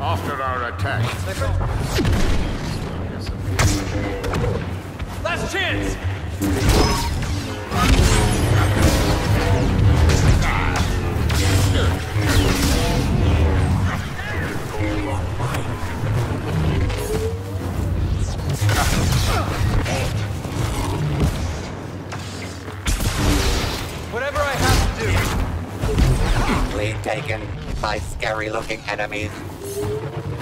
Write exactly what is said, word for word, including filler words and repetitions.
After our attack. Last chance! Whatever I have to do. Lead taken by scary-looking enemies.